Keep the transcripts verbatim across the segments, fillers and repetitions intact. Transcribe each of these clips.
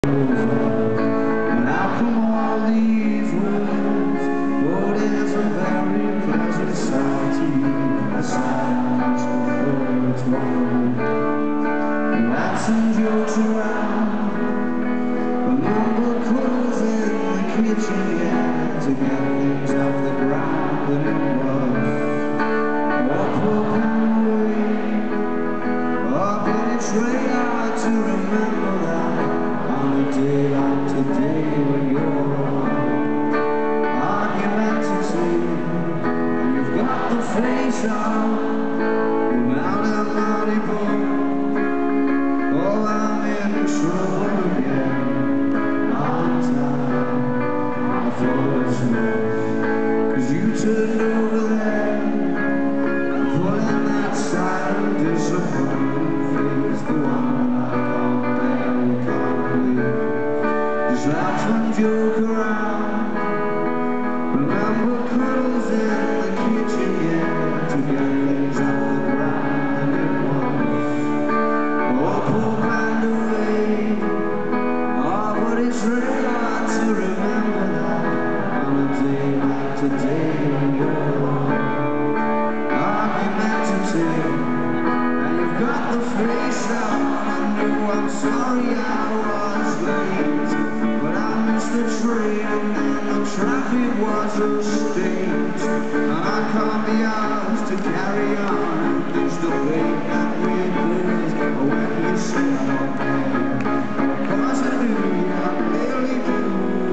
And how come all these words? Oh, there's a very pleasant side to you, a silence before it's wrong. Laughs and jokes around, remember cuddles in the kitchen, yeah, to get things off the ground. And it was walk, walk away. Oh, but it's really hard to remember that on a day like today when you're around. Argumentative, and you've got the face out, now that naughty boy. Oh, I'm in trouble again. I'm tired, I thought it's me, 'cause you turned over there, pulling that silent disappointment face, the one I can't bear, we can't leave. Just laugh and joke around, remember cuddles in the kitchen, yeah, to get things off the ground. And it was all pulled and away. Oh, but it's really hard to remember that on a day like today when you're alone. Argumentative, and you've got the face out. I know I'm sorry I was late, but I missed the train and then the traffic was a state. And I can't be asked to carry on in this debate that we lose when you say I don't care. 'Cause I do, I really do.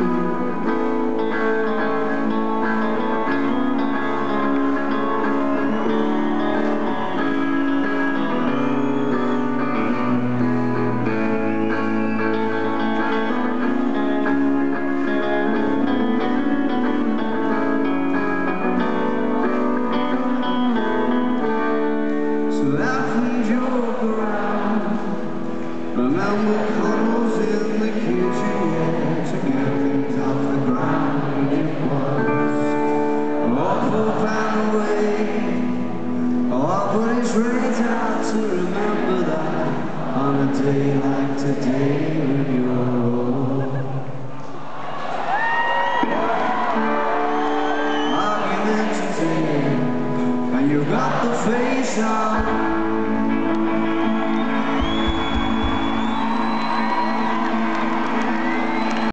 Remember cuddles in the kitchen, yeah, to get things off the ground. And it was awful and away. Oh, but it's really hard to remember that on a day like today when you're